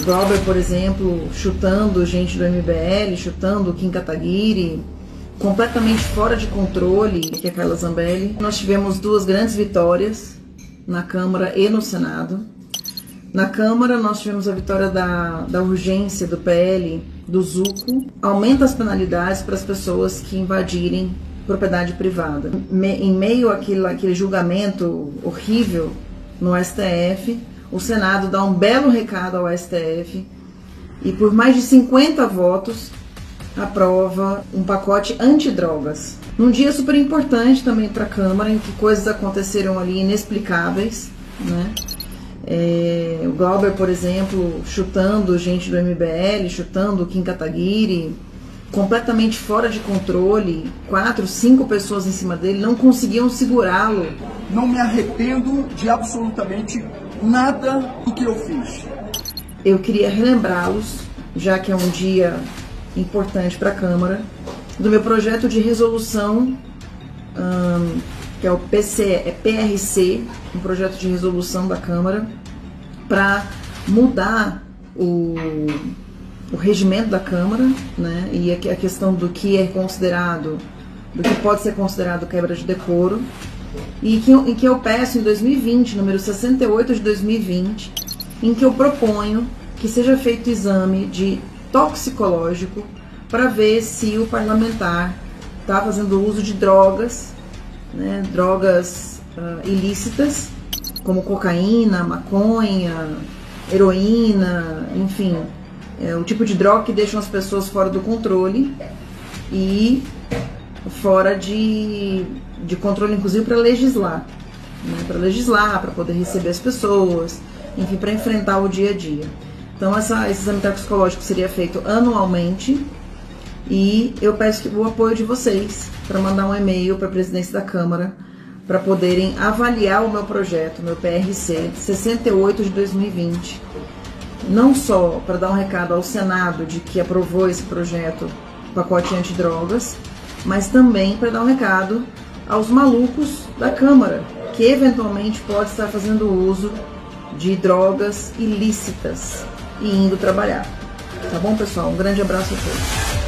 Glauber, por exemplo, chutando gente do MBL, chutando Kim Kataguiri, completamente fora de controle, que é a Carla Zambelli. Nós tivemos duas grandes vitórias na Câmara e no Senado. Na Câmara, nós tivemos a vitória da urgência do PL, do Zucco, aumenta as penalidades para as pessoas que invadirem propriedade privada. Em meio àquele julgamento horrível no STF, o Senado dá um belo recado ao STF e por mais de 50 votos aprova um pacote antidrogas. Num dia super importante também para a Câmara, em que coisas aconteceram ali inexplicáveis, né? O Glauber, por exemplo, chutando gente do MBL, chutando Kim Kataguiri, completamente fora de controle, 4, 5 pessoas em cima dele, não conseguiam segurá-lo. Não me arrependo de absolutamente nada do que eu fiz. Eu queria relembrá-los, já que é um dia importante para a Câmara, do meu projeto de resolução, que é o PRC, um projeto de resolução da Câmara, para mudar o regimento da Câmara, né, e a questão do que é considerado, do que pode ser considerado quebra de decoro, e em que eu peço em 2020, número 68 de 2020, em que eu proponho que seja feito exame de toxicológico para ver se o parlamentar está fazendo uso de drogas, né, drogas ilícitas, como cocaína, maconha, heroína, enfim, o tipo de droga que deixam as pessoas fora do controle e fora de controle, inclusive para legislar, né, para poder receber as pessoas, enfim, para enfrentar o dia a dia. Então, esse exame toxicológico seria feito anualmente e eu peço o apoio de vocês para mandar um e-mail para a presidência da Câmara para poderem avaliar o meu projeto, meu PRC 68 de 2020, não só para dar um recado ao Senado de que aprovou esse projeto, pacote antidrogas, mas também para dar um recado aos malucos da Câmara, que eventualmente pode estar fazendo uso de drogas ilícitas e indo trabalhar. Tá bom, pessoal? Um grande abraço a todos.